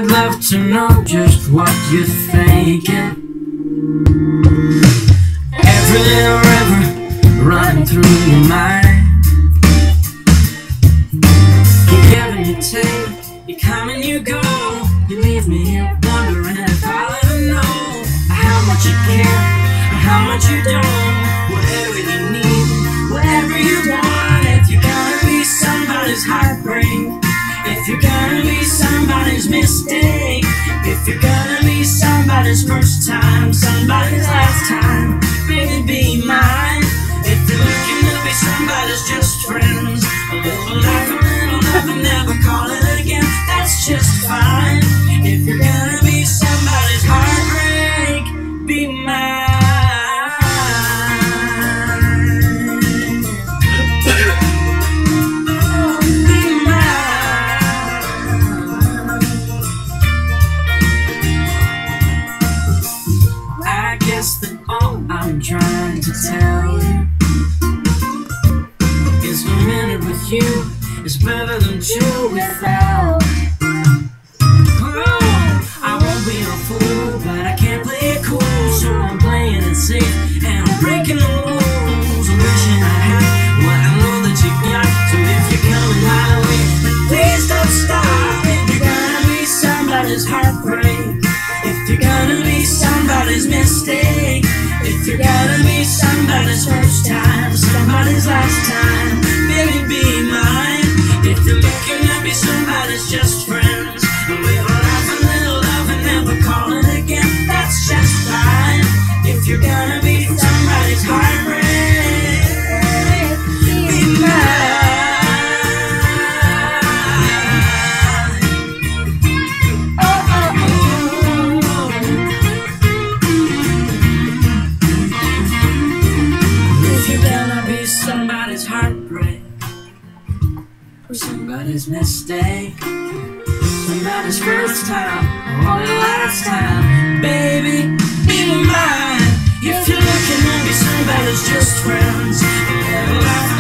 I'd love to know just what you're thinking. Every little river running through your mind. You give and you take, you come and you go. You leave me here wondering if I'll ever know how much you care or how much you don't. Whatever you need, whatever you want. If you're gonna be somebody's heartbreak, if you're gonna be somebody's mistake, if you're gonna be somebody's first time, somebody's last time, baby, be mine. If you're looking to be somebody's just friends, a little love and never call it again, that's just fine. If you're gonna be somebody's heartbreak, be mine. That all I'm trying to tell you is a minute with you is better than two without. Oh, I won't be a fool, but I can't play it cool, so I'm playing it safe and I'm breaking the rules. I'm wishing I had what I know that you got. So if you're coming my way, then please don't stop. If you're gonna be somebody's heartbreak, if you're gonna be somebody's mistake, if you're gonna be somebody's first time, somebody's last time, baby, be mine. If you're looking to be somebody's just friends, and we will laugh a little love and never call it again, that's just fine. If you're gonna be somebody's heartbreak, be mine. Somebody's heartbreak, or somebody's mistake, somebody's first time, or the last time, baby, be mine. If you're looking to be somebody's just friends,